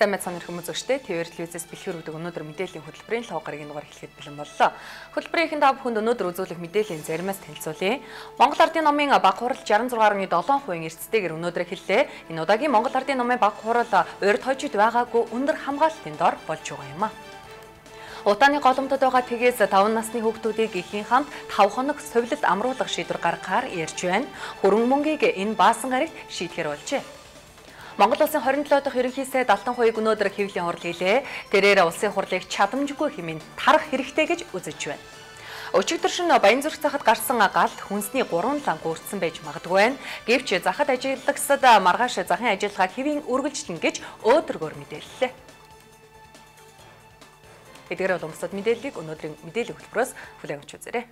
Сайн мэд сонир хүмүүс өштэй TVR телевизээс бэлгэр өгдөг өнөөдөр мэдээллийн хөтөлбөрийн лог гарагийн дугаар эхлэхэд бэлэн боллоо. Хөтөлбөрийн та бүхэнд өнөөдөр үзүүлэх мэдээллийн заримаас танилцуулъя. Монгол Ардын номын баг хурал 66.7% эрсдэлтэйгээр өнөөдөр эхэллээ. Энэ удаагийн Монгол Ардын номын баг хурал урьд хожид байгаагүй өндөр хамгаалтын дор болж байгаа юм а. Утааны голомтод байгаа тэгээс 5 насны хүүхдүүдийг эхийн хамт 5 хоног совилт амруулах шийдвэр гаргахаар ярьж байна. Хөрөнгө мөнгийг энэ баасан гарагт шийдэхэр болжээ. Монгол улсын 27 дахь ерөнхий сайд Алтан хуйг өнөөдөр хэвлэлийн хурал хийлээ. Тэрээр улсын хурлыг чадамжгүй хэмээн тарах хэрэгтэй гэж үзэж байна. Өчигдөр шөнө Баянзүрх захад гарсан галд хүнсний 3 ланг өртсөн байж магадгүй байна. Гэвч захад ажиллагчид маргааш захын ажиллагааг хэвийн үргэлжлэнэ гэж өөдрөгөөр мэдээллээ. Эдгээр бол өмсөд мэдээллийг өнөөдрийн мэдээллийн хөтөлбөрөөс хүлээн авч үзээрэй.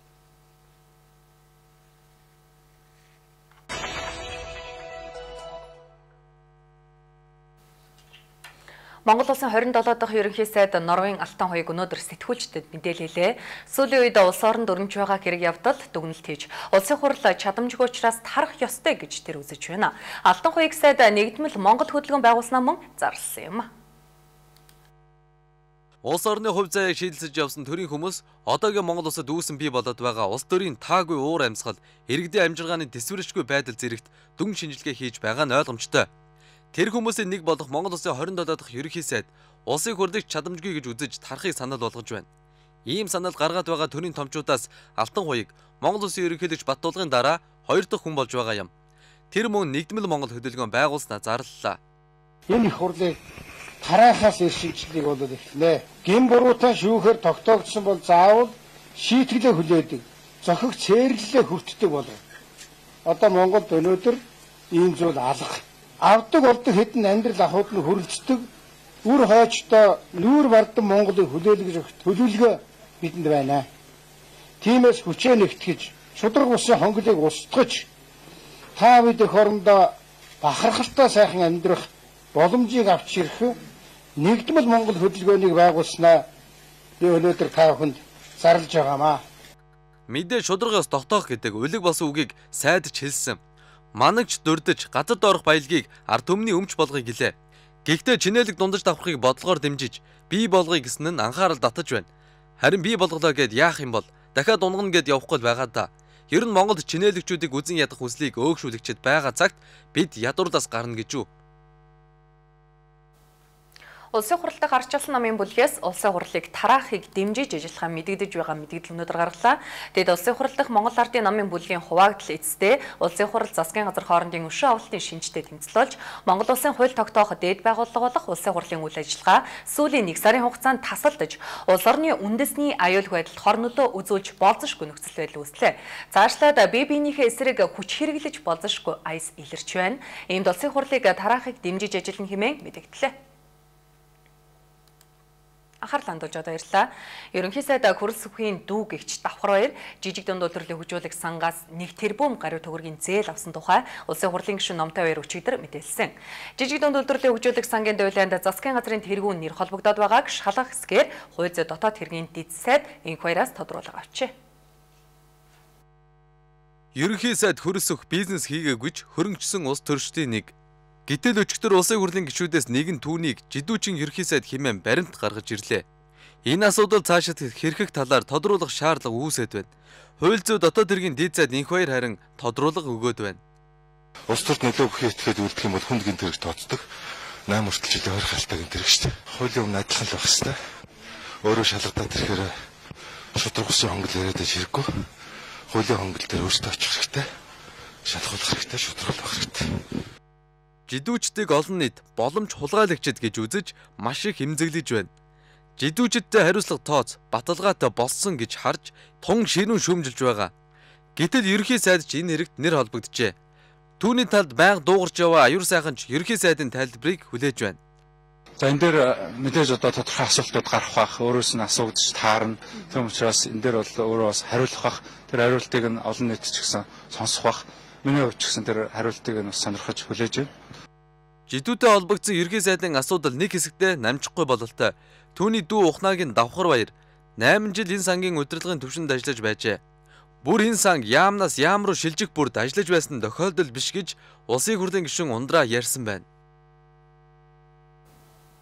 Монгол улсын 27 дахь ерөнхий сайд Норвегийн Алтан хуйг өнөөдөр сэтгүүлчдэд мэдээлэлээ. Сүүлийн үед улс оронд өрнөж байгаа хэрэг явдал дүгнэлт хийж, улсын хурал чадамжгүй учраас тарах ёстой гэж тэр үзэж байна. Алтан хуйг сайд нэгдмэл Монгол хөдөлгөөн байгуулснаа мөн зарласан юм. Улс орны хувь заяаг шийдэлцэж явсан төрийн хүмүүс одоогийн Монгол улсад үүсэн бий болоод байгаа улс төрийн таагүй уур амьсгал, иргэдийн амжиргааны төсвөршгүй байдал зэрэгт дүн шинжилгээ хийж байгаа нь ойлгомжтой. Тэр хүмүүсийн нэг болох Монгол улсын 27 дахь ерөнхий сайд улсын хурлыг чадамжгүй гэж үзэж тарахыг санал болгож байна. Ийм санал гаргаад байгаа төрийн томчуудаас Алтан хуйг Монгол улсын ерөнхийлөгч Баттулгын дараа 2 дахь хүн болж байгаа юм. Тэр мөн нэгдмэл Монгол хөдөлгөөн байгуулснаа зарлалаа. Энэ их хурлыг тараахаас шинжилгээг болоод эхлэнэ. Гин буруутай шүүхээр тогтоогдсон бол заавал шийтгэлээ хүлээдэг. Зохих цээрлэлээ хүртдэг болов. Одоо Монголд өнөөдөр ийм зүйл алга. Авдаг болдог хэдэн амьдрал ахуйд нь хөрөлцдөг. Үр хойчтой нүүр бардан Монголыг хүлээлгэж өгөх төлөвлөгөө бидэнд байна. Тиймээс хүчээ нэгтгэж, шудраг усын хонглыг устгаж, та бид эх орондоо бахархалтай сайхан амьдрах боломжийг авч ирэх нэгдмэл Монгол хөдөлгөөнийг байгуулснаа би өнөөдөр та бүхэнд зарлж байгаамаа. Мэдээ шударгаас тогтоох гэдэг үлэг болсон үгийг сайдч хэлсэн. Манагч дурдж газар доорох баялагийг ард түмний өмч болгоё гэлээ. Гэхдээ чинээлэг дундаж давхрахыг бодлогоор дэмжиж бий болгоё гэсэн нь анхаарал татаж байна. Харин бий болголоо гэд яах юм бол дахиад унгана гэд явахгүй байгаа да. Ер нь Монголд чинээлэгчүүдийг үзен ядах хүслийг өөгшүүлэгчэд байгаа цагт бид ядуурлаас гарна гэж үү? Улсын хурлыг арчилсан намын бүлгээс улсын хурлыг тараахыг дэмжиж ажиллахаа мэдэгдэж байгаа мэдээлэл өнөөдөр гаргалаа. Тэгэд улсын хурал дахь Монгол Ардын намын бүлгийн хуваагдал эцэстээ улсын хурал засгийн газар хоорондын өшөө авалтын шинжтэй тэмцэл болж Монгол улсын хууль тогтоох дээд байгууллага болох улсын хурлын үйл ажиллагаа сүүлийн 1 сарын хугацаанд тасалдаж улс орны үндэсний аюулгүй байдалд хорнодоо үзүүлж болзошгүй нөхцөл байдал үүслээ. Цаашлаад бие биенийхээ эсрэг хүч хэрэглэж болзошгүй айс илэрч байна. Иймд улсын хурлыг тараахыг дэмжиж ажиллана хэмээн мэдэгдлээ. Анхаарлаа хандуулж одоо баярлалаа. Ерөнхий сайд Хүрэл сүхийн дүү гэгч давхар баяр жижиг дунд үйлдвэрлэлийг хөгжүүлэх сангаас 1 тэрбум гаруй төгрөгийн зээл авсан тухай улсын хурлын гишүүн Номтой баяр өчигдөр мэдээлсэн. Жижиг дунд үйлдвэрлэлийг хөгжүүлэх сангийн дуйлаанд засгийн газрын тэргүүн нэр холбогдоод байгааг шалгах хэсгээр хувь зүй дотоод хэргийн дэд сайд энх баяраас тодруулга авчээ. Ерөнхий сайд Хүрэл сүх бизнес хийгээгүйч хөрөнгөчсөн улс төрчдийн нэг. Гэтэл өчигдөр улсын хурлын гишүүдээс нэгэн түүнийг жидүүчин ерөнхий сайд хэмээн баримт гаргаж ирлээ. Энэ асуудал цаашид хэрхэх талаар тодруулах шаардлага үүсэт байна. Хууль зүйн дотоод хэргийн дэд сайд энх баяр харин тодруулга өгөөд байна. Улс төрд нөлөө өгөх этгээд үлдэх юм бол хүнд гин тэрэг тооцдог. 8 хүртэл жилийн 20 халтаа гин тэрэг шүү дээ. Хуулийн өмнө адилхан л байх хэрэгтэй. Өөрөө шалгадаад ирэхээр шудраг усын хонгол яриад байж хэрэггүй. Хуулийн хонгол дээр өөртөө очих хэрэгтэй. Шалгуулах хэрэгтэй, шударгалах хэрэгтэй. Жидүүчдийг олон нийт боломж хулгайлагчид гэж үзэж маш их хэмзэглэж байна. Жидүүчдтэй хариуцлага тооц, баталгаатай болсон гэж харж тун ширүүн шүүмжилж байгаа. Гэтэл ерөнхий сайд ч энэ хэрэгт нэр холбогджээ. Түүний талд байнга дуугарч яваа аюур сайханч ерөнхий сайдын тайлбарыг хүлээж байна. За энэ дээр мэдээж одоо тодорхой асуултууд гарах бах, өөрөөс нь асууж таарна. Тийм учраас энэ дээр бол өөрөө бас хариулах бах. Тэр хариултыг нь олон нийт ч гэсэн сонсох бах. Миний хувьд ч гэсэн тэр хариултыг нь бас сонирхож хүлээж байна. Жидүүтэй холбогдсон ерөнхий сайдын асуудал нэг хэсэгтээ намжихгүй бололтой. Түүний дүү Ухнаагийн давхар баяр 8 жил энэ сангийн удирдлагын түвшинд ажиллаж байжээ. Бүр энэ санг яамнаас яам руу шилжих бүрд ажиллаж байсан тохиолдол биш гэж улсын хурлын гишүүн Ундраа ярьсан байна.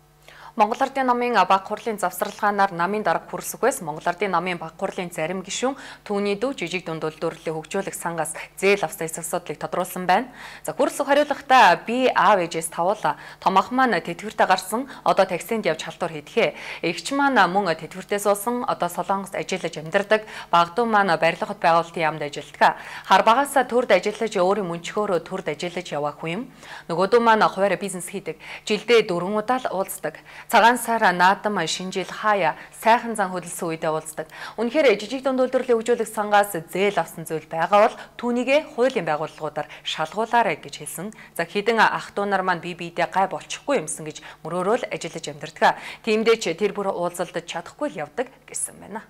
Монгол Ардын намын баг хурлын завсралгаанаар намын дарга хүрсэхээс Монгол Ардын намын баг хурлын зарим гишүүн түүний дүү жижиг дунд үйлдвэрлэлийг хөгжүүлэх сангаас зээл авсан асуудлыг тодруулсан байна. За хүрсэх хариулахдаа би аав ээжээс тавуулаа. Томох маань тэтгэвртэ гарсан одоо таксинд явж халтур хийдэхээ. Эгч маань мөн тэтгэвртээс олсон одоо Солонгост ажиллаж амьдардаг. Баг дүү маань барилга хот байгуулалтын яамд ажилладаг. Хар багаасаа төрд ажиллаж өөрийн мөнчгөөрөө төрд ажиллаж яваах юм. Нөгөө дүү маань хуваарь бизнес хийдэг. Жилдээ 4 удаа л уулздаг. Цагаан сар наадам шинжил хаяа сайхан зан хөдөлсөн үедээ уулздаг. Үнэхээр жижиг дунд үйлдвэрлэлийн хөгжүүлэх сангаас зээл авсан зүйл байгаа бол түүнийгээ хуулийн байгууллагуудаар шалгуулаарай гэж хэлсэн. За хэдэн ах дүү нар маань бие биедээ гай болчихгүй юмсан гэж мөрөөрөө л ажиллаж амьдардаг. Тиймдээ ч тэр бүр уулзалдаж чадахгүй л явдаг гэсэн байна.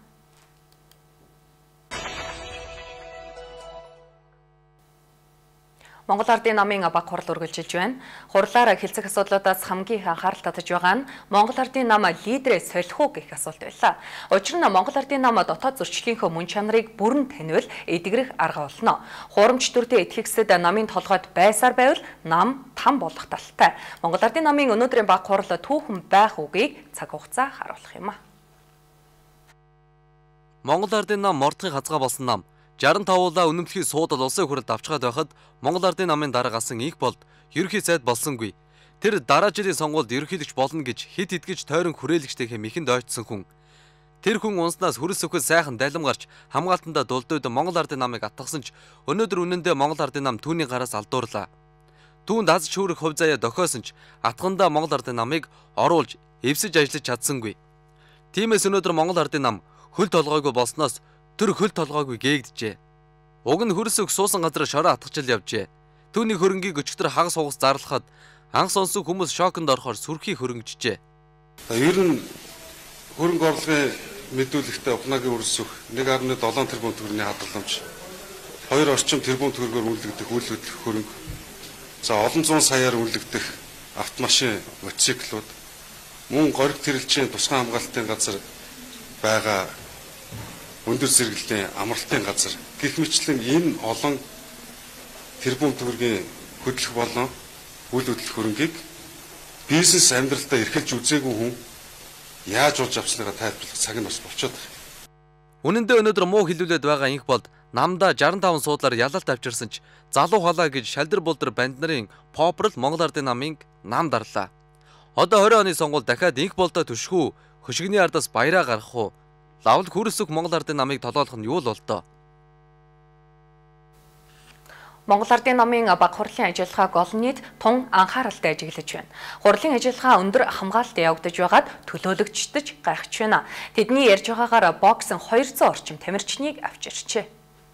Монгол Ардын намын баг хурал үргэлжилж байна. Хурлаараа хэлцэх асуудлуудаас хамгийн их анхаарал татаж байгаа нь Монгол Ардын нам лидерээс солих уу гэх асуулт байлаа. Учир нь Монгол Ардын нам дотоод зөрчлөлийнхөө мөн чанарыг бүрэн таниул эдгэрэх арга болно. Хуурамч төрдөө этгээсэд намын толгойд байсаар байвал нам там болох талтай. Монгол Ардын намын өнөөдрийн баг хурал түүхэн байх үгийг цаг хугацаа харуулах юм а. Монгол Ардын нам мордохын хазгаа болсон нам 65 уулаа үнэмлэхийн суудал улсын хурлд авчгаад байхад Монгол Ардын намын дарга асан их болд ерөнхий сайд болсонгүй. Тэр дараа жилийн сонгуульд ерөнхийлөгч болно гэж хит итгэж тойрон хүрээлэгчтэйхээ мэхэнд ойцсон хүн. Тэр хүн унснаас хөрс өхөд сайхан далим гарч хамгаалтандаа дулдууд Монгол Ардын намыг атгасан ч өнөөдөр үнэндээ Монгол Ардын нам түүний гараас алдуурлаа. Түүнд аз шүүрэх хувь заяа дохиосон ч атгандаа Монгол Ардын намыг оруулж эвсэж ажиллаж чадсангүй. Тиймээс өнөөдөр Монгол Ардын нам хөл толгойгүй болсноос тэр хөл толгойгүй гээгдэжээ. Уг нь хөрс өх суусан газар шороо атгачил явжээ. Түүний хөрөнгийг өчтөр хагас хугас зарлахад анх сонсон хүмүүс шоконд орохоор сүрхий хөрөнгөжжээ. Ер нь хөрөнгө орлогын мэдүүлэгтээ ухнаагийн хөрс өх 1.7 тэрбум төгрөгийн хадгаламж 2 орчим тэрбум төгрөгөөр үнэлэгдэх үйл хөдлөх хөрөнгө. За олон зуун саяар үнэлэгдэх автомашин, мотоциклууд мөн гориг тэрэлжийн тусгай хамгаалтын газар байгаа өндөр зэрэглэлийн амралтын газар гэх мэтлэн энэ олон тэрбум төгрөгийн хөдлөх болон үйл хөдлөх хөрөнгийг бизнес амьдралдаа эрхэлж үзээгүй хүн яаж болж авсныгаа тайлбарлах цаг нь бас болчиход байна. Үнэн дээр өнөөдөр муу хэлүүлээд байгаа инх болд намда 65 суудлаар ялалт авчирсан ч залуу халаа гэж шалдэр булдар банд нарын попрал Монгол Ардын намын нам дарлаа. Одоо 20 оны сонгуул дахиад инх болдоо төшгөө хөшигний ардаас баяраа гаргах уу? Лавл хүрсэх Монгол Ардын намыг толоолох нь юу л болдоо. Монгол Ардын намын баг хурлын ажиллагааг олон нийт тун анхааралтай ажиглаж байна. Хурлын ажиллагаа өндөр хамгаалалт явагдаж байгаад төлөөлөгчдөж гайхаж байна. Тэдний ярьж байгаагаар боксын 200 орчим тамирчныг авчирчээ.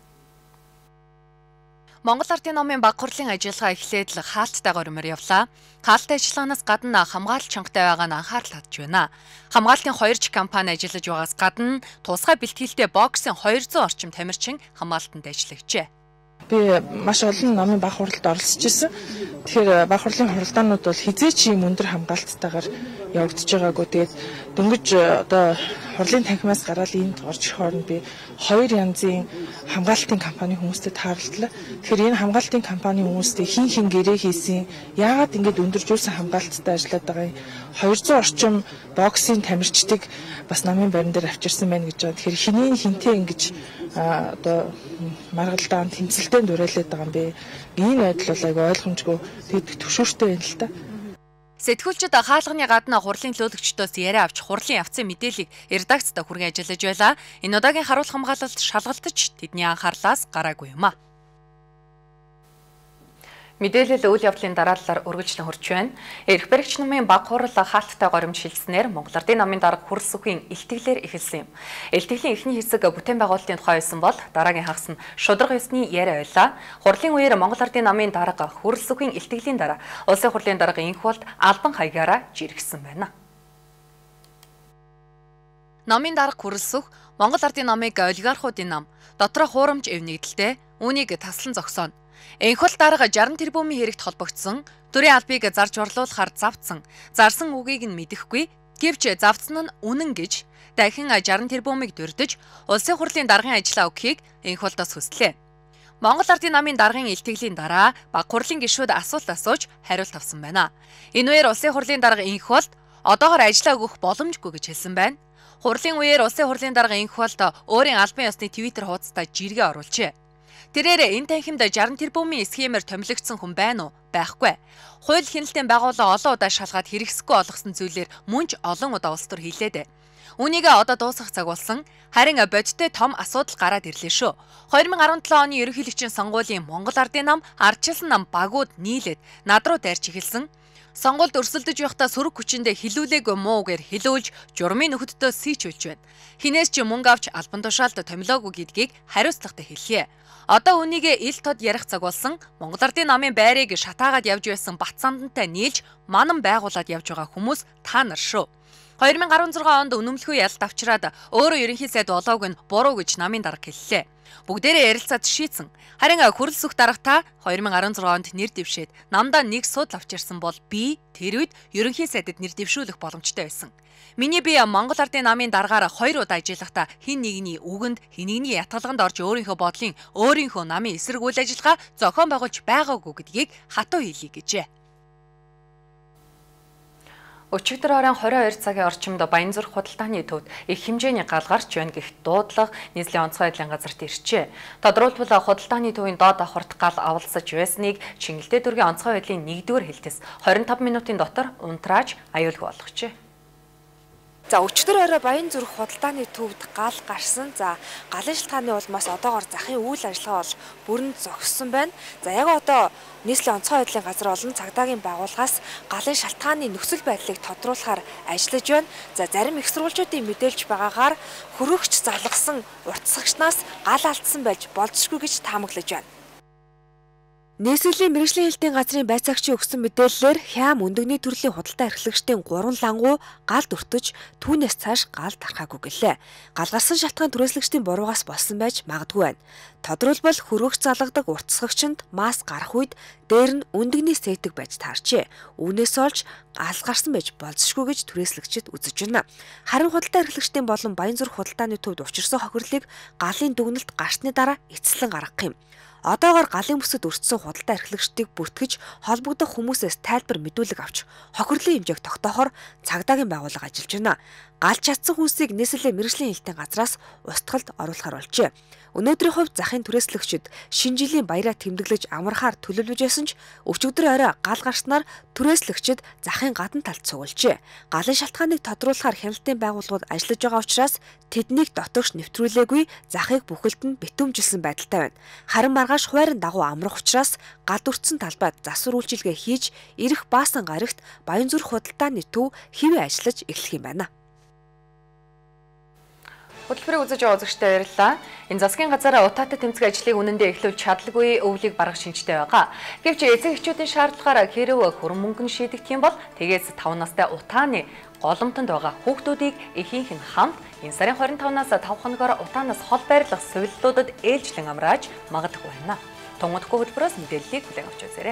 Монгол Ардын намын баг хурлын ажиллагаа эхлээд л хаалттайгаар өмөр явлаа. Хаалттай ажиллагаанаас гадна хамгаалалт чангатай байгааг нь анхаарал татж байна. Хамгаалтын 2 компани ажиллаж байгаас гадна тусгай бэлтгэлтэй боксын 200 орчим тамирчин хамгаалтанд ажиллагчээ. Би маш олон намын баг хуралд оролцож исэн. Тэгэхээр баг хурлын хуралдаанууд бол хизээч юм өндөр хамгаалттайгаар явагдаж байгаагүй. Тэгээд дөнгөж одоо хурлын танхимаас гараад энд орж ирэх хооронд би 2 янзын хамгаалтын компани хүмүүстэй тааралдлаа. Тэгэхээр энэ хамгаалтын компани хүмүүстэй хин гэрээ хийсэн, яагаад ингэж өндөржүүлсэн хамгаалттай ажиллаад байгаа юм. 200 орчим боксын тамирчдыг бас намын барин дээр авчирсан байна гэж байгаа. Тэгэхээр хинээ хинтээ ингэж одоо маргалдаан тэмцэлтэнд дуурайлаад байгаа юм бэ. Энэ байдал бол айгүй ойлгомжгүй тэгэд төвшөөртэй байна л та. Сэтгүүлчид хаалганы гадна хурлын төлөөлөгчдөөс яриа авч хурлын явцын мэдээллийг редакцтай хүргэн ажиллаж байлаа. Энэ удаагийн харуулах хамгаалалт шалгалтч тэдний анхаарлаас гараагүй юм а. Мэдээлэл үйл явдлын дараалалаар үргэлжлэн хурж байна. Эрх баригч намын баг хурал хаалттай горимж шилжснээр Монгол Ардын намын дарга хүрс үхийн илтгэлээр эхэлсэн юм. Илтгэлийн эхний хэсэг бүтээн байгуулалтын тухай байсан бол дараагийн хагас нь шударга ёсны яриа байлаа. Хурлын үеэр Монгол Ардын намын дарга хүрс үхийн илтгэлийн дараа улсын хурлын дарга инх болд албан хаягаараа жиргсэн байна. Намын дарга хүрс өх Монгол Ардын намыг олигархуудын нам дотроо хуурамч эвнэгдэлтэй үүнийг таслан зогсооно. Энхэл дарга 60 тэрбумын хэрэгт холбогдсон төрийн албыг зарж орлуулахаар завдсан. Зарсан үгийг нь мэдэхгүй. Гэвч завдсан нь үнэн гэж дахин 60 тэрбумыг дурдж улсын хурлын даргын ажлаа өгөхийг энхэлдээс хүслээ. Монгол Ардын намын даргын илтгэлийн дараа баг хурлын гишүүд асуулт асууж хариулт авсан байна. Энэ үеэр улсын хурлын дарга энхэлд одоогоор ажиллаа өгөх боломжгүй гэж хэлсэн байна. Хурлын үеэр улсын хурлын дарга инх болт өөрийн албан ёсны Twitter хуудастай жиргээ оруулжээ. Тэрээр энэ танхимд 60 тэрбумын схемээр томилогдсон хүн байна уу? Байхгүй. Хууль хяналтын байгууллага олон удаа шалгаад хэрэгсэхгүй болгосон зүйлээр мөн ч олон удаа улс төр хэлээд. Үүнийг одоо дуусгах цаг болсон. Харин бодиттой том асуудал гараад ирлээ шүү. 2017 оны ерөнхийлөгчийн сонгуулийн Монгол Ардын нам, ардчилсан нам багууд нийлээд над руу дайрч эхэлсэн. Сонгуульд өрсөлдөж байхдаа сөрөг хүчиндээ хилүүлээгүй муугаар хилүүлж журмын нөхөддөө сийчүүлж байна. Хинээс ч мөнгө авч албан тушаалд томилоогүй гэдгийг хариуцлагатай хэлье. Одоо үнийг ил тод ярих цаг болсон. Монгол Ардын намын байрыг шатаагаад явж байсан Батсандантай нийлж манан байгуулад явж байгаа хүмүүс та нар шүү. 2016 онд үнэмлэхүй ялалт авчираад өөрөө ерөнхий сайд болоог нь буруу гэж намын дарга хэллээ. Бүгдээрээ ярилцаад шийдсэн. Харин хүрэл сүх дарагтаа 2016 онд нэр дэвшээд намдаа нэг судал авчирсан бол би тэр үед ерөнхий сайдад нэр дэвшүүлэх боломжтой байсан. Миний бие Монгол Ардын намын даргаар 2 удаа ажиллахдаа хин нэгний үгэнд, хин нэгний ятгалганд орж өөрийнхөө бодлын, өөрийнхөө намын эсрэг үйл ажиллагаа зохион байгуулж байгаагүй гэдгийг хатуу хэлье гэжээ. Өчигдөр оройн 22 цагийн орчимд Баянзүрх худалдааны төвд их хэмжээний гал гарч байна гэх дуудлага нийслэлийн онцгой байдлын газарт ирчээ. Тодорхойлбол худалдааны төвийн доод давхарт гал авалсаж байсныг Чингэлтэй дүүргийн онцгой байдлын 1-р хэлтэс 25 минутын дотор унтрааж аюулгүй болгожээ. За өчигдөр орой Баянзүрх худалдааны төвд гал гарсан. За галын шалтгааны улмаас одоогоор захын үйл ажиллагаа бол бүрэн зогссон байна. За яг одоо нийслэлийн онцгой байдлын газар болон цагдаагийн байгууллагаас галын шалтгааны нөхцөл байдлыг тодруулахаар ажиллаж байна. За зарим их сурвалжуудын мэдээлж байгаагаар хөрөгч залгасан уртасгачнаас гал алдсан байж болзошгүй гэж таамаглаж байна. Нийслэлийн мэргэжлийн хэлтийн газрын байцаагчийн өгсөн мэдээллээр Хям өндөгний төрлийн худалдаа эрхлэгчдийн 3 лангуу галд өртөж түүнээс цааш гал тархаагүй гэлээ. Гал гарсан шалтгаан түрээслэгчдийн буруугаас болсон байж магадгүй байна. Тодорхойлбол хөргөгч залгадаг уртасгагчинд мас гарах үед дээр нь өндөгний сэтг байж таарчээ. Үүнээс олж гал гарсан байж болзошгүй гэж түрээслэгчид үзэж байна. Харин худалдаа эрхлэгчдийн болон Баянзүрх худалдааны төвд учирсан хохирлыг галын дүгнэлт гарсны дараа эцэслэн гаргах юм. Одоогоор галын бүсэд өртсөн худалдаа эрхлэгчдийг бүртгэж холбогдох хүмүүсээс тайлбар мэдүүлэг авч хохирлын хэмжээг тогтоохоор цагдаагийн байгууллага ажиллаж байна. Галж чадсан хүнсийг нийслэлийн мэргэжлийн хэлтийн газраас устгалд оруулахар болжээ. Өнөөдрийн хувьд захын түрээслэгчид шинэ жилийн баяраа тэмдэглэж амархаар төлөвлөж байсан ч өчигдөр орой гал гарснаар түрээслэгчид захын гадна талд цуглжээ. Галын шалтгааныг тодруулахаар хяналтын байгууллагууд ажиллаж байгаа учраас тэднийг дотогш нэвтрүүлээгүй захыг бүхэлд нь битүүмжилсэн байдалтай байна. Харин маргааш хуваарийн дагуу амрах учраас гал өртсөн талбайд засвар үйлчилгээ хийж ирэх баасан гарагт Баянзүрх худалдааны төв хэвээ ажиллаж эхлэх юм байна. Хөтөлбөрийг үзэж байгаа үзэгчдээ баярлалаа. Энэ засгийн газар утаатай тэмцэх ажлыг үнэндээ эхлүүл чадлагүй өвлийг барах шинжтэй байгаа. Гэвч эцэг эхчүүдийн шаардлагаараа хэрэв хөрөн мөнгө шийдэгдэх юм бол тэгээс 5 настай утааны голомтонд байгаа хүүхдүүдийг эхийнх нь хамт энэ сарын 25-наас 5 хоногоор утаанаас хол байрлах сувиллуудад ээлжлэн амрааж магадгүй байна. Тунгадгүй хөтөлбөрөөс мэдээллийг хүлээн авч үзээрэй.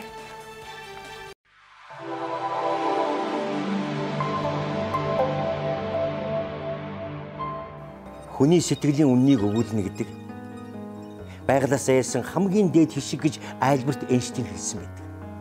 Хүний сэтгэлийн үннийг өгүүлнэ гэдэг байгалаас айсан хамгийн дээд хишиг гэж Альберт Эйнштейн хэлсэн байдаг.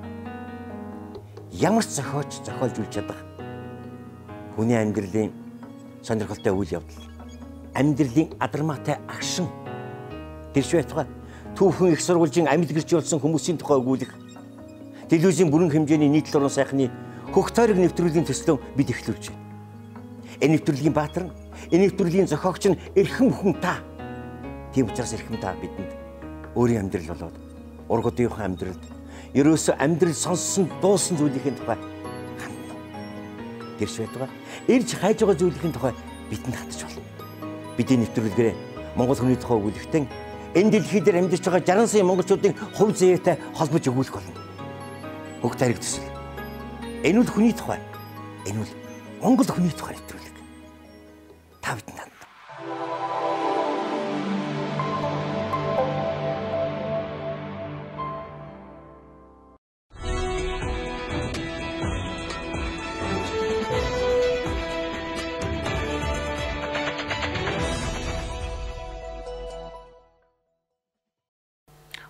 Ямар ч зохиолч зохиолж үл чадах хүний амьдралын сонирхолтой үйл явдал, амьдралын адармаатай агшин тэрш байтугай түүхэн их сургуулийн амьд гэрч болсон хүмүүсийн тухай өгүүлэх телевизийн бүрэн хэмжээний нийтлэл орон сайхны хөх тойрог нэвтрүүлгийн төслөө бид эхлүүлж байна. Энэ нэвтрүүлгийн баатар нь энэ нэвтрүүлгийн зохиогч нь эрхэм хүн та. Тийм учраас эрхэм та бидэнд өөрийн амьдрал болоод ургуудынхаа амьдралд ерөөсөө амьдрал сонссон дуусан зүйлийн тухай хандна. Тэрш байтугай ирж хайж байгаа зүйлийн тухай бидэнд хатж болно. Бидний нэвтрүүлгээрээ Монгол хүний тухай өгүүлэхдээ энэ дэлхий дээр амьдарч байгаа 60 сая монголчуудын хувь заяатай холбож өгүүлэх болно. Хөх тариг төсөл. Энэ үл хүний тухай. Энэ үл Монгол хүний тухай нэвтрүүлэг. Та бидэнд хандна.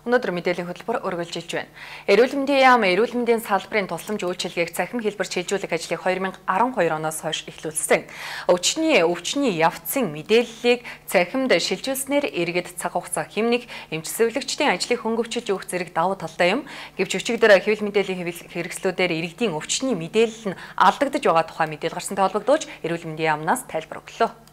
Өнөөдөр мэдээллийн хөтөлбөр өргөлжилж байна. Эрүүл мэндийн яам эрүүл мэндийн салбарын тусламж үйлчилгээг цахим хэлбэр шилжүүлэх ажлыг 2012 оноос хойш эхлүүлсэн. Өвчний явцын мэдээллийг цахимд шилжүүлснээр иргэд цаг хугацаа хэмнэх эмчилсэвлэгчдийн ажлыг хөнгөвчилж өгөх зэрэг давуу талтай юм. Гэвч өчигдөр хэвлэл мэдээллийн хэрэгслүүдээр иргэдийн өвчний мэдээлэл нь алдагдж байгаа тухай мэдээлэл гарсантай холбогдуулж эрүүл мэндийн яамнаас тайлбар өглөө.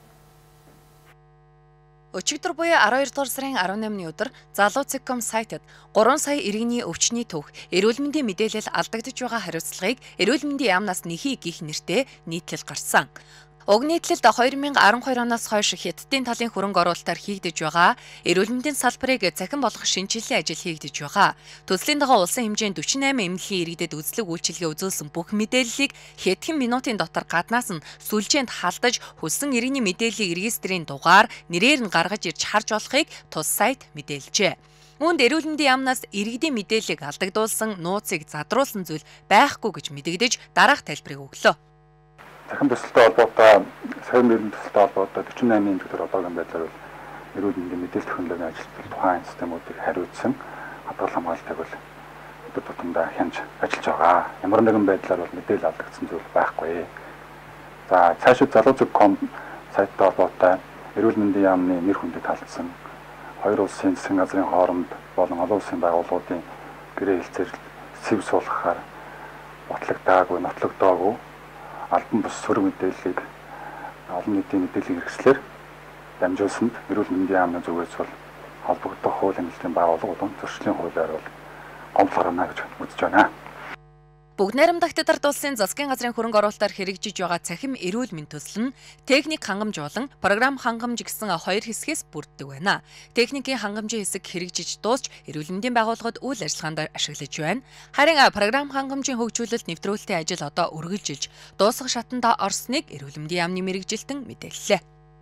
Өчигдөр буюу 12 дугаар сарын 18-ны өдөр Залууцком сайтад 3 сая иргэний өвчний түүх, эрүүл мэндийн мэдээлэл алдагдж байгаа хариуцлагыг эрүүл мэндийн яамнаас нэхий гэх нэртэй нийтлэл гарсан. Уг нийтлэлд 2012 оноос хойш Хятадын талын хөрөнгө оруулалтаар хийгдэж байгаа эрүүл мэндийн салбарыг цахим болгох шинжилгээ ажил хийгдэж байгаа. Төслийн дагуу улсын хэмжээнд 48 эмнэлгийн иргэдэд үзлэг үйлчилгээ үзүүлсэн бүх мэдээллийг хэдхэн минутын дотор гаднаас нь сүлжээнд халдаж хүссэн иргэний мэдээллийг регистрийн дугаар нэрээр нь гаргаж ирж харж болохыг тус сайт мэдээлжээ. Үүнд эрүүл мэндийн яамнаас иргэдийн мэдээллийг алдагдуулсан, нууцыг задруулсан зүйл байхгүй гэж мэдэгдэж дараах тайлбарыг өглөө. Цахим төсөлтэй холбоотой, саяын мөрийн төсөлтэй холбоотой 48 эмчилгээр одоогийн байдлаар эрүүл мэндийн мэдээлэл технологийн ажилтнууд тухайн системүүдийг хариуцсан хадгалах хамгаалтыг бол өдөр тутамдаа хянж ажиллаж байгаа. Ямар нэгэн байдлаар бол мэдээлэл алдагдсан зүйл байхгүй. За цаашид Залууцком сайттай холбоотой эрүүл мэндийн яамны нэр хүндэд халдсан хоёр улсын засгийн газрын хооронд болон олон улсын байгууллагуудын гэрээ хэлцээрэл сэв суулгахаар ботлогдоогүй, нотлогдоогүй албан бус сөрөг мэдээллийг олон нийтийн мэдээллийн хэрэгслээр дамжуулсанд эрүүл мэндийн яамны зүгээс бол холбогдох хууль эмнэлгийн байгууллагууд зөрчлийн хуулиар бол гомдол гаргана гэж үзэж байна. Бүгд найрамдагт дард улсын засгийн газрын хөрөнгө оруулалтаар хэрэгжиж байгаа цахим эрүүл мэнд төсөл нь техник хангамж болон програм хангамж гэсэн хоёр хэсгээс бүрддэг байна. Техникийн хангамжийн хэсэг хэрэгжиж дуусч эрүүл мэндийн байгууллагууд үйл ажиллагаанд ашиглаж байна. Харин програм хангамжийн хөгжүүлэлт нэвтрүүлэлтийн ажил одоо үргэлжилж дуусах шатанд орсныг эрүүл мэндийн яамны мэрэгжилтэн мэдээллээ.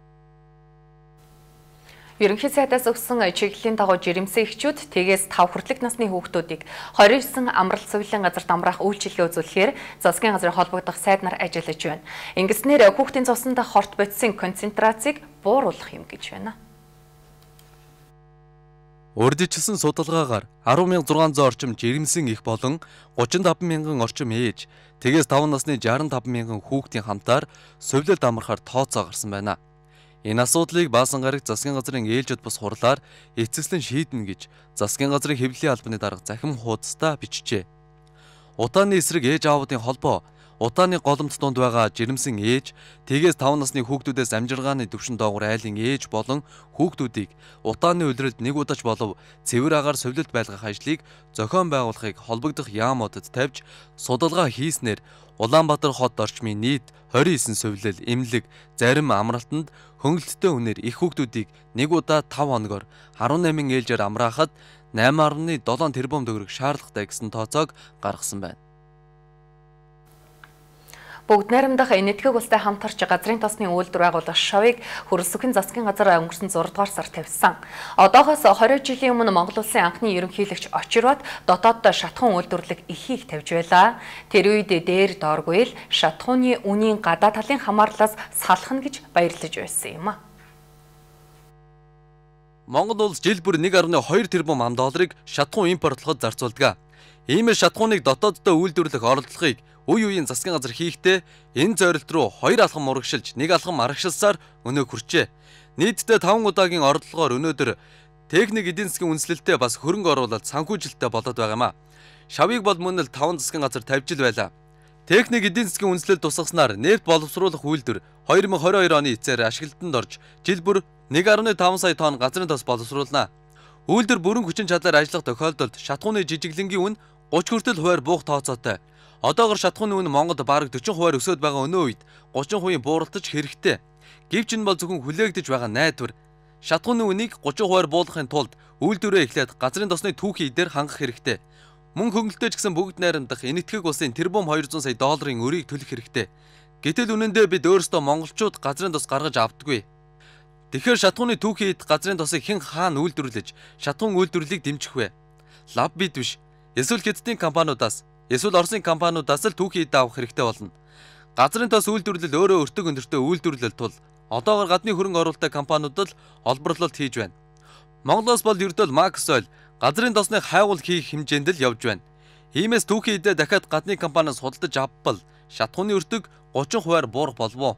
Ерөнхий сайдаас өгсөн чиглэлийн дагуу жирэмсэн эхчүүд тэгээс 5 хүртэлх насны хүүхдүүдийг 29 амралт сувилийн газарт амраах үйлчилгээ үзүүлэхээр засгийн газрын холбогдох сайд нар ажиллаж байна. Ингэснээр хүүхдийн цуснд хорт бодисын концентрацийг бууруулах юм гэж байна. Урьдчилсан судалгаагаар 10,600 орчим жирэмсэн их болон 35,000 орчим ээж, тэгээс 5 насны 65,000 хүүхдийн хамтаар сувилд амрахаар тооцоо гарсан байна. Энэ асуудлыг Баасан гарагт засгийн газрын ээлжид бус хурлаар эцэслэн шийднэ гэж засгийн газрын хэвлэлийн албаны дарга захим хуудастай бичжээ. Утааны эсрэг ээж аавуудын холбоо утааны голомт донд байгаа жирэмсэн ээж, тэгээс 5 насны хүүхдүүдээс амжиргааны түвшин доогуур айлын ээж болон хүүхдүүдийг утааны улиралд нэг удаач болов цэвэр агаар сувилд байлгах ажлыг зохион байгуулахыг холбогдох яамуудад тавьж судалгаа хийснээр Улаанбаатар хот орчмын нийт 29 сувилэл, эмнэлэг, зарим амралтанд хөнгөлөлттэй үнээр их хүүхдүүдийг нэг удаа 5 хоногор 18 ээлжээр амраахад 8.7 тэрбум төгрөг шаардлагатай гэсэн тооцоог гаргасан байна. Бүгд найрамдах энэтхэг улстай хамтарч газрын тосны үйлдвэр байгуулах шавыг хөрөлсөхийн засгийн газар өнгөрсөн 6 дугаар сар тавьсан. Одоогоос 20 жилийн өмнө Монгол улсын анхны ерөнхийлөгч очирват дотооддоо шатхуун үйлдвэрлэг ихийг тавьж байлаа. Тэр үед дээр дооргүй л шатхууны үнийн гадаа талын хамаарлаас салхна гэж баярлаж байсан юм а. Монгол улс жил бүр 1.2 тэрбум ам долларыг шатхуун импортлоход зарцуулдаг. Иймэр шатхууныг дотооддоо үйлдвэрлэх оролдлогыг үе үеийн засгийн газар хийхдээ энэ зорилт руу 2 алхам урагшилж 1 алхам арагшилсаар өнөө хүрчээ. Нийтдээ 5 удаагийн оролдлогоор өнөөдөр техник эдийн засгийн үндэслэлтэй бас хөрөнгө оруулалт санхүүжилттэй болоод байгаа юм а. Шавыг бол мөн л 5 засгийн газар тавьж л байлаа. Техник эдийн засгийн үндэслэл тусгаснаар нефт боловсруулах үйлдвэр 2022 оны эцээр ашиглалтанд орж жил бүр 1.5 сая тонн газрын тос боловсруулна. Үйлдвэр бүрэн хүчин чадлаар ажиллах тохиолдолд шатхууны жижиглэнгийн үн 30 хүртэл хувиар буух тооцоотой. Одоогор шатхууны үн Монголд бараг 40% өсөд байгаа өнөө үед 30% бууралтаж хэрэгтэй. Гэвч энэ бол зөвхөн хүлээгдэж байгаа найдвар. Шатхууны үнийг 30% буулгахын тулд үйлдвэрээ эхлээд газрын тосны түүхий дээр хангах хэрэгтэй. Мөн хөнгөлөлтөө ч гэсэн бүгд найрамдах энэтхэг улсын тэрбум 200 сая долларын өрийг төлөх хэрэгтэй. Гэтэл үнэндээ бид өөрсдөө монголчууд газрын тос гаргаж авдаггүй. Тэгэхээр шатхууны түүхийд газрын тосыг хэн хаана үйлдвэрлэж шатхуун үйлдвэрлэлийг дэмжих вэ? Лав бид биш. Эсвэл Хятадын компаниудаас эсвэл Оросын компаниудаас л түүхийд авах хэрэгтэй болно. Газрын тос үйлдвэрлэл өөрөө өртөг өндөртөө үйлдвэрлэл тул одоогор гадны хөрөнгө оруулалттай компаниуд л олборлолт хийж байна. Монголоос бол ердөө Макс Ойл газрын тосны хайгуул хийх хэмжээнд л явж байна. Иймээс түүхийн эдээ дахиад гадны компаниас худалдаж авбал шатхууны өртөг 30% буурах болов.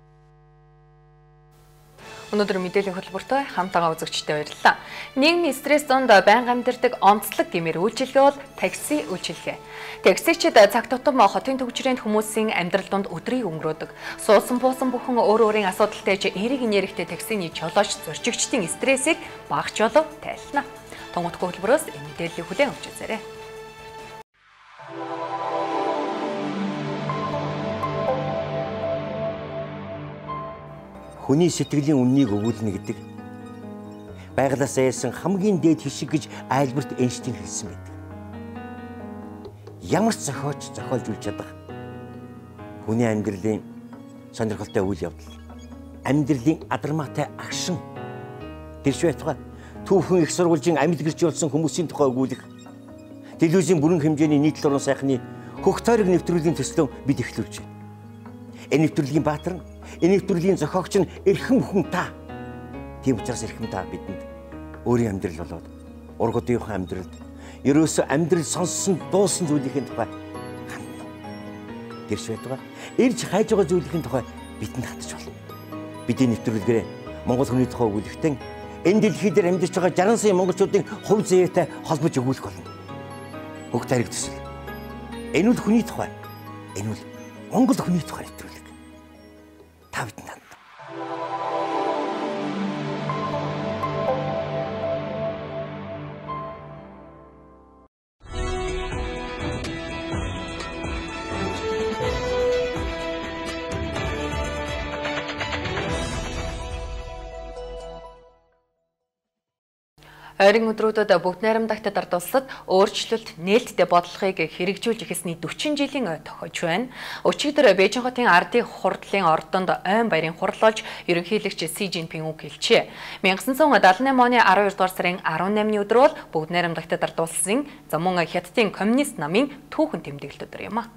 Өнөөдөр мэдээллийн хөтөлбөртөө хамтаага үзэгчтэй баярлалаа. Нийгмийн стресс донд байнга амьдардаг онцлог гэмээр үйлчилгээ бол такси үйлчилгээ. Таксичид цаг тутам хотын төвчрээнд хүмүүсийн амьдрал донд өдрийг өнгөрөөдөг. Суусан буусан бүхэн өөр өөрийн асуудалтай ч эерэг инээрхтэй таксины чолооч зорчигчдын стрессийг багч болов тайлна. Тонготгүй хөтөлбөрөөс энэ мэдээллийг хүлээн авч үзээрэй. Хүний сэтгэлийн үннийг өгүүлнэ гэдэг байгалаас яасан хамгийн дээд хишиг гэж Альберт Эйнштейн хэлсэн байдаг. Ямар ч зохиолч зохиолж үл чадах хүний амьдралын сонирхолтой үйл явдал, амьдралын адармаатай агшин, тэрш байтугай түүхэн их сургуулийн амьд гэрч болсон хүмүүсийн тухай өгүүлэх, телевизийн бүрэн хэмжээний нийтлэл орон сайхны хөх тойрог нэвтрүүлгийн төслөө бид эхлүүлж байна. Энэ нэвтрүүлгийн баатар нь, энэ нэвтрүүлгийн зохиогч нь эрхэм бүхэн та. Тийм учраас эрхэм та бидэнд өөрийн амьдрал болоод ургуудынхаа амьдралд ерөөсөө амьдрал сонссон дуусан зүйлийн тухай хандна. Тэрш байтугай ирж хайж байгаа зүйлийн тухай бидэнд хатж болно. Бидний нэвтрүүлгээрээ Монгол хүний тухай өгүүлэхдээ энэ дэлхий дээр амьдарч байгаа 60 сая монголчуудын хувь заяатай холбож өгүүлэх болно. Хөх тайраг төсөл. Энэ үл хүний тухай. Энэ үл Монгол хүний тухай нэвтрүүлэг. Та бидэнд хандна. Ойрын өдрүүдэд бүгд найрамдагтад ард улсад өөрчлөлт нээлттэй бодлогыг хэрэгжүүлж эхэлсний 40 жилийн ой тохиож байна. Өчигдөр Бээжин хотын ардын хурдлын ордонд ойн баярын хурал болж ерөнхийлөгч Си Жинпин үг хэлжээ. 1978 оны 12 дугаар сарын 18-ны өдөр бол бүгд найрамдагтад ард улсын за мөн Хятадын коммунист намын түүхэн тэмдэглэлт өдөр юм а.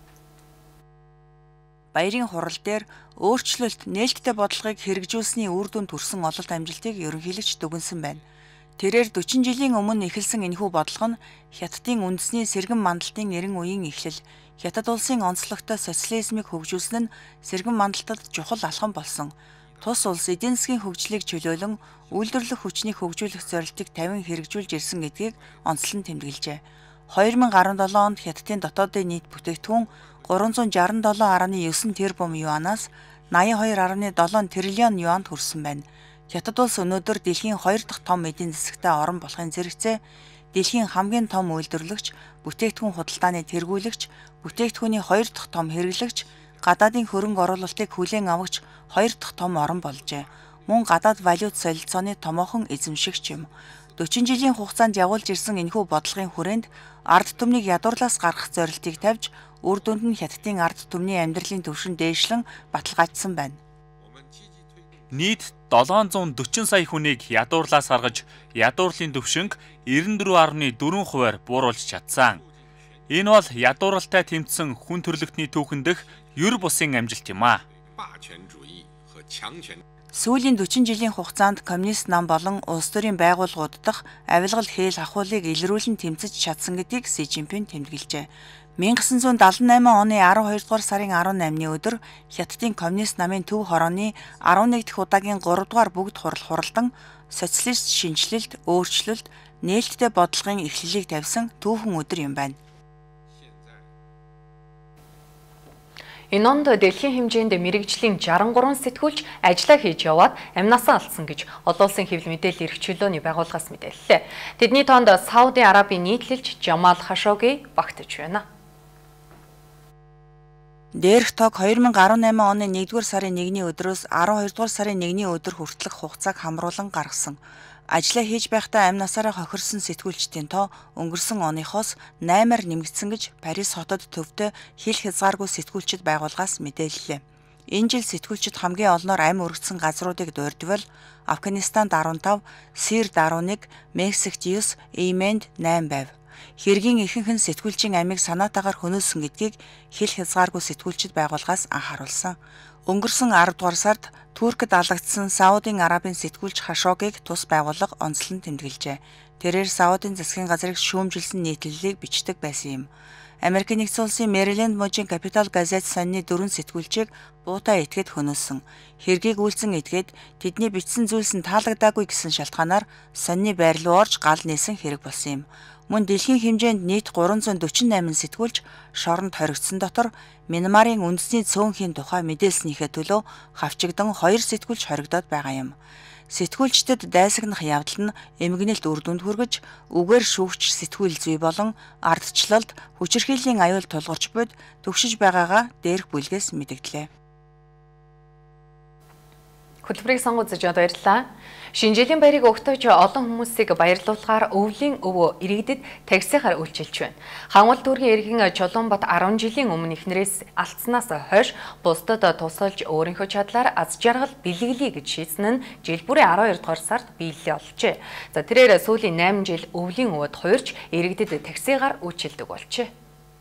Баярын хурал дээр өөрчлөлт нээлттэй бодлогыг хэрэгжүүлсний үр дүнд хүрсэн ололт амжилтыг ерөнхийлөгч дүгнсэн байна. Тэрээр 40 жилийн өмнө эхэлсэн энэхүү бодлого нь Хятадын үндэсний сэргэн мандалтын эрен үеийн эхлэл, Хятад улсын онцлогтой социализмыг хөгжүүлсэн нь сэргэн мандалтад чухал алхам болсон. Тус улс эдийн засгийн хөгжлийг чөлөөлөн үйлдвэрлэх хүчнийг хөгжүүлэх зорилтыг 50 хэрэгжүүлж ирсэн гэдгийг онцлон тэмдэглэжээ. 2017 онд Хятадын дотоодын нийт бүтээгдэхүүн 367.9 тэрбум юанаас 82.7 триллион юанд хүрсэн байна. Хятад улс өнөөдөр дэлхийн 2 дахь том эдийн засагтай орн болохын зэрэгцээ дэлхийн хамгийн том үйлдвэрлэгч, бүтээгдэхүүн худалдааны тэргүүлэгч, бүтээгдэхүүний 2 дахь том хэрэглэгч, гадаадын хөрөнгө оруулалтыг хүлээн авагч 2 дахь том орн болжээ. Мөн гадаад валют солилцооны томоохон эзэмшигч юм. 40 жилийн хугацаанд явуулж ирсэн энэхүү бодлогын хүрээнд ард түмнийг ядуурлаас гаргах зорилтыг тавьж, үр дүнд нь Хятадын ард түмний амьдралын түвшин дээшлэн баталгаажсан байна. Нийт 740 сая хүнийг ядуурлаас гаргаж, ядуурлын түвшинг 94.4% бууруулж чадсан. Энэ бол ядууралтай тэмцсэн хүн төрөлхтний түүхэн дэх ер бусын амжилт юм а. Сүүлийн 40 жилийн хугацаанд коммунист нам болон улс төрийн байгууллагууд дахь авилгал хээл ахуулыг илрүүлэн тэмцэж чадсан гэдгийг Си Жинпин тэмдэглэжээ. 1978 оны 12 дугаар сарын 18-ны өдөр Хятадын коммунист намын төв хорооны 11 дахь удаагийн 3 дугаар бүгд хурал хуралдан социалист шинжилэлт, өөрчлөлт, нээлттэй бодлогын эхлэлийг тавьсан түүхэн өдөр юм байна. Энэ онд дэлхийн хэмжээнд мэрэгжлийн 63 сэтгүүлч ажиллаа хийж яваад амнасаа алдсан гэж олон улсын хэвлэл мэдээлэл эрх чөлөөний байгууллагаас мэдээллээ. Тэдний тоонд Сауди Арабын нийтлэлч Жамал Хашоги багтаж байна. Дээрх тог 2018 оны 1-р сарын 1-ний өдрөөс 12-р сарын 1-ний өдөр хүртэлх хугацааг хамруулан гаргасан. Ажлаа хийж байхдаа амь насаараа хохирсон сэтгүүлчдийн тоо өнгөрсөн оныхоос 8-аар нэмэгдсэн гэж Парис хотод төвтэй хил хязгааргүй сэтгүүлчид байгууллагаас мэдээллээ. Энэ жил сэтгүүлчид хамгийн олноор амь өргөцсөн газруудыг дурдвал Афганистанд 15, Сирд 11, Мексикт 9, Йеменд 8 байв. Хэргийн ихэнх нь сэтгүүлчийн амийг санаатаагаар хөнөөсөн гэдгийг хил хязгааргүй сэтгүүлчид байгууллагаас анхааруулсан. Өнгөрсөн 10 дугаар сард Туркид алагдсан Саудын Арабын сэтгүүлч Хашогийг тус байгууллага онцлон тэмдэглэжээ. Тэрээр Саудын засгийн газрыг шүүмжилсэн нийтлэлийг бичдэг байсан юм. Америкийн нэгдсэн улсын Мэриленд мужийн Capital Gazette сонины 4 сэтгүүлчийг буутай этгээд хөнөөсөн. Хэргийг үйлцэн этгээд тэдний бичсэн зүйлс нь таалагдаагүй гэсэн шалтгаанаар сонины байр руу орж гал нээсэн хэрэг болсон юм. Мөн дэлхийн хэмжээнд нийт 348 сэтгүүлч шоронд хоригдсон дотор Мянмарын үндэсний цөөнхийн тухай мэдээлснийхээ төлөө хавчигдан 2 сэтгүүлч хоригдоод байгаа юм. Сэтгүүлчдэд дайсагнах явдал нь эмгэнэлт үр дүнд хүргэж, үгээр шүүгч сэтгүүл зүй болон ардчлалд хүчирхийллийн аюул тулгарч буйд төгшиж байгаагаа дээрх бүлгээс мэдэгдлээ. Хөтөлбөрийг сонгож баярлалаа. Шинэ жилийн баярыг өгтөж олон хүмүүсийг баярлуулахаар өвлийн өвөө иргэдэд тагсихаар үйлчилж байна. Хангул дүүргийн иргэн Чулуунбат 10 жилийн өмнө эхнэрээс алдсанаас хойш бусдад тусалж өөрийнхөө чадлаар аз жаргал бэлгэлье гэж шийдсэн нь жил бүрийн 12 дугаар сард биелэлээ олжээ. За тэрээр сүүлийн 8 жил өвлийн өвөд хуурж иргэдэд тагсихаар үйлчилдэг болжээ.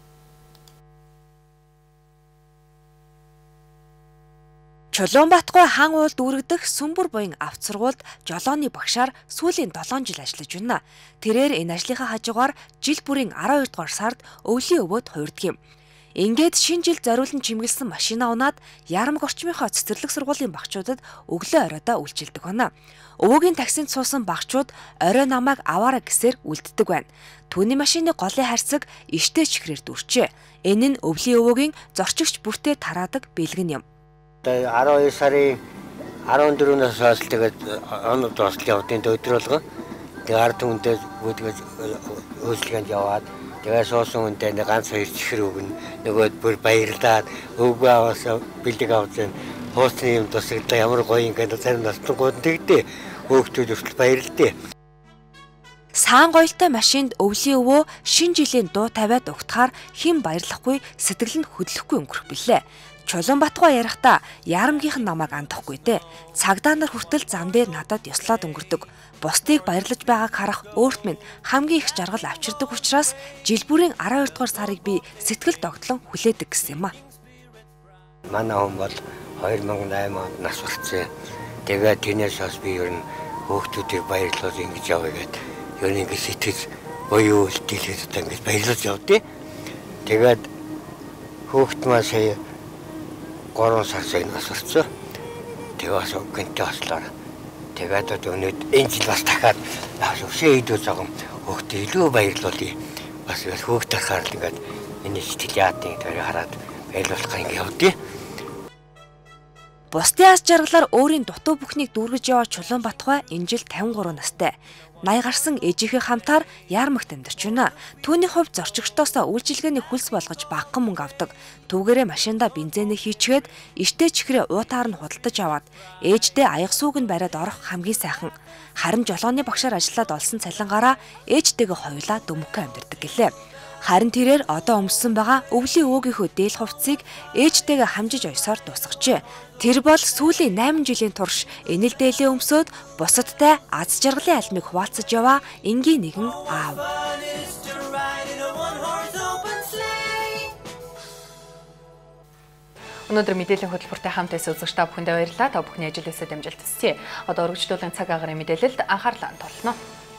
Чулуунбатгой хан уулд үүрэгдэх Сүмбүр буян авт сургуульд жолооны багшаар сүүлийн 7 жил ажиллаж байна. Тэрээр энэ ажлынхаа хажуугаар жил бүрийн 12 дугаар сард өвлийн өвөд хуурдаг юм. Ингээд шинэ жилд зориулан чимгэлсэн машина унаад Ярамг орчмынхоо цэцэрлэг сургуулийн багчуудад өглөө оройдоо үйлчилдэг байна. Өвөөгийн таксинд суусан багчууд орой намайг аваарай гэсээр үлддэг байна. Түүний машины голын харьцаг иштэй чихрээр дүрчээ. Энэ нь өвлийн өвөөгийн зорчигч бүртээ тараадаг бэлгэн юм. 12 сарын 14-өөс хойш тэгээд оноо дуслын удын өдөр болго. Тэгээд ард түмэндээ бүгд үйлчлэгэнд яваад тэгээд суусан хүндээ нэг ганц хоёр чихэр өгнө. Нөгөөд бүр баярлаад өвгөө аваасаа бэлэг авсан. Хуусны юм тусагдаа ямар гоё ингээд зарим настгууд тэгдэ. Хөөгтүүд хүртэл баярлдээ. Саан гоёлтой машинд өвлийн өвөө шинэ жилийн дуу тавиад угтахаар хэн баярлахгүй сэтгэл нь хөдлөхгүй өнгөрөх билээ. Чулуунбатгой ярихдаа Ярамгийнхан намайг андахгүй дээ. Цагдаа нар хүртэл зам дээр надад ёслоод өнгөрдөг. Бусдыг баярлаж байгааг харах өөрт минь хамгийн их жаргал авчирдаг учраас жил бүрийн 12 дугаар сарыг би сэтгэл догтлон хүлээдэг гэсэн юм а. Манай хүн бол 2008 онд нас барсан. Тэгээд тэрнээс хойш би ер нь хүүхдүүдийг баярлуулж ингэж явъя гэдэг. Ер нь ингэ сэтгэл буюу дэлгэхэд ингэж баярлуулж явдیں۔ Тэгээд хүүхд маань сая 3 сар нас барсан. Тэгээд бас гэнтэй ослоо. Тэгээд одоо өнөөдөр энэ жил бас дахиад өшөө идүү зогом хүүхд илүү баярлуулъя. Бас хүүхд тарахаар л ингээд миний сэтгэл яадын тэрийг хараад баярлуулах ингэ явдیں۔ Бусдын аз жаргалаар өөрийн дутуу бүхнийг дүүргэж яваа Чулуунбатгой энэ жил 53 настай. 80 гарсан ээжийнхээ хамтаар Ярамгт амьдарч байна. Түүний хувьд зорчигчдоосоо үйлчилгээний хөлс болгож багахан мөнгө авдаг. Түүгээрээ машиндаа бензинээ хийчгээд иштэй чихрээ уутаар нь худалдаж аваад ээждээ аяг сүүг нь бариад орох хамгийн сайхан. Харин жолооны багшаар ажиллаад олсон цалингаараа ээжтэйгээ хоёулаа дөмгөө амьдардаг гэлээ. Харин тэрээр одоо өмссөн байгаа өвлийн өвөөгийнхөө дээл хувцсыг ээжтэйгээ хамжиж ойсоор дуусгажээ. Тэр бол сүүлийн 8 жилийн турш энэл дээлээ өмсөөд бусадтай аз жаргалын алмыг хуваалцаж яваа энгийн нэгэн аав. Өнөөдөр мэдээллийн хөтөлбөртэй хамт байсан үзэгч та бүхэндээ баярлалаа. Та бүхний ажил өсөд амжилт хүсье. Одоо өргөжлүүлэн цаг агарын мэдээлэлд анхаарлаа тулна.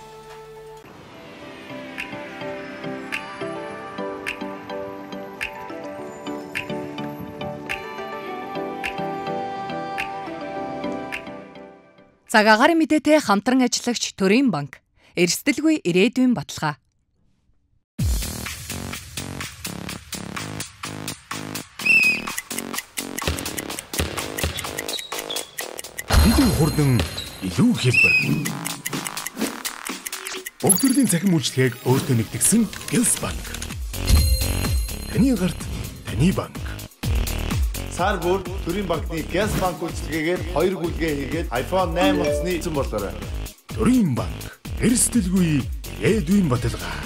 Цаг агарын мэдээтэй хамтран ажиллагч Төрийн банк, эрсдэлгүй ирээдүйн баталгаа. Хэдэн хурдан илүү хэлбэр. Бүх төрлийн цахим үйлчлэгийг өөртөө нэгтгэсэн Гэлс банк. Таны гарт таны банк. Сар бүр Төрийн банкны Гэлс банк үйлчлэгээр 2 гүйлгээ хийгээд iPhone 8 утасны эзэн болоорой. Төрийн банк эрсдэлгүй ирээдүйн баталгаа.